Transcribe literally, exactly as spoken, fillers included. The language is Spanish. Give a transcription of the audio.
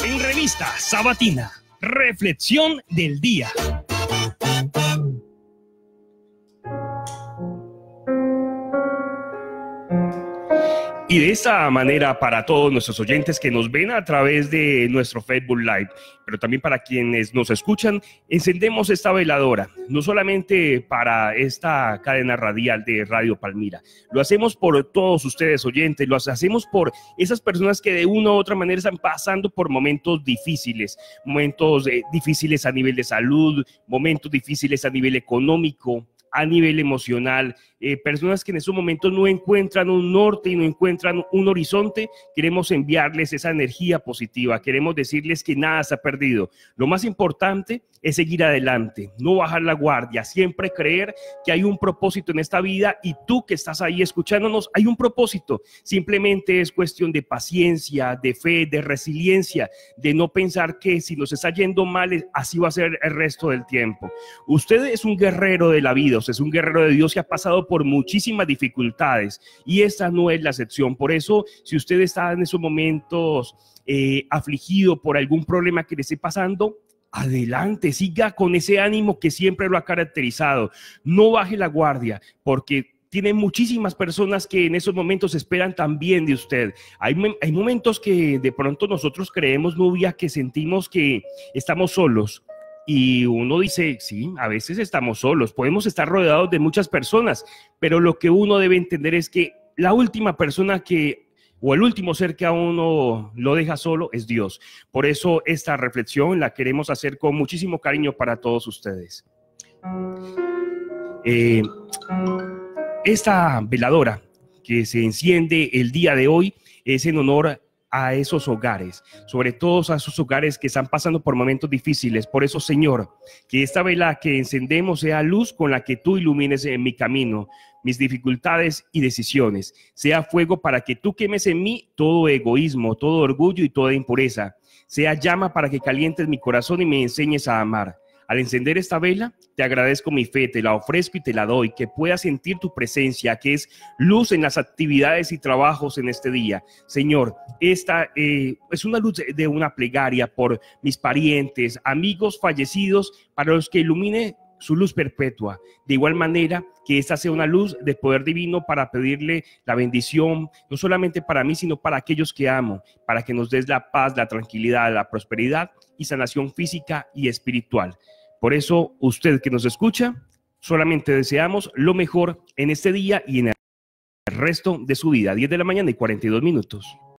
En Revista Sabatina, reflexión del día. Y de esta manera, para todos nuestros oyentes que nos ven a través de nuestro Facebook Live, pero también para quienes nos escuchan, encendemos esta veladora, no solamente para esta cadena radial de Radio Palmira, lo hacemos por todos ustedes oyentes, lo hacemos por esas personas que de una u otra manera están pasando por momentos difíciles, momentos eh, difíciles a nivel de salud, momentos difíciles a nivel económico, a nivel emocional, eh, personas que en estos momentos no encuentran un norte y no encuentran un horizonte. Queremos enviarles esa energía positiva, queremos decirles que nada se ha perdido. Lo más importante es seguir adelante, no bajar la guardia, siempre creer que hay un propósito en esta vida, y tú que estás ahí escuchándonos, hay un propósito. Simplemente es cuestión de paciencia, de fe, de resiliencia, de no pensar que si nos está yendo mal, así va a ser el resto del tiempo. Usted es un guerrero de la vida, usted es un guerrero de Dios que ha pasado por muchísimas dificultades, y esta no es la excepción. Por eso, si usted está en esos momentos eh, afligido por algún problema que le esté pasando, adelante, siga con ese ánimo que siempre lo ha caracterizado. No baje la guardia, porque tiene muchísimas personas que en esos momentos esperan también de usted. Hay, hay momentos que de pronto nosotros creemos, Nubia, que sentimos que estamos solos. Y uno dice, sí, a veces estamos solos, podemos estar rodeados de muchas personas, pero lo que uno debe entender es que la última persona que, o el último ser que a uno lo deja solo, es Dios. Por eso esta reflexión la queremos hacer con muchísimo cariño para todos ustedes. Eh, esta veladora que se enciende el día de hoy es en honor a esos hogares, sobre todo a esos hogares que están pasando por momentos difíciles. Por eso, Señor, que esta vela que encendemos sea luz con la que tú ilumines en mi camino, mis dificultades y decisiones. Sea fuego para que tú quemes en mí todo egoísmo, todo orgullo y toda impureza. Sea llama para que calientes mi corazón y me enseñes a amar. Al encender esta vela, te agradezco mi fe, te la ofrezco y te la doy, que puedas sentir tu presencia, que es luz en las actividades y trabajos en este día. Señor, esta eh, es una luz de una plegaria por mis parientes, amigos fallecidos, para los que ilumine su luz perpetua. De igual manera, que esta sea una luz de poder divino para pedirle la bendición, no solamente para mí, sino para aquellos que amo, para que nos des la paz, la tranquilidad, la prosperidad y sanación física y espiritual. Por eso, usted que nos escucha, solamente deseamos lo mejor en este día y en el resto de su vida. diez de la mañana y cuarenta y dos minutos.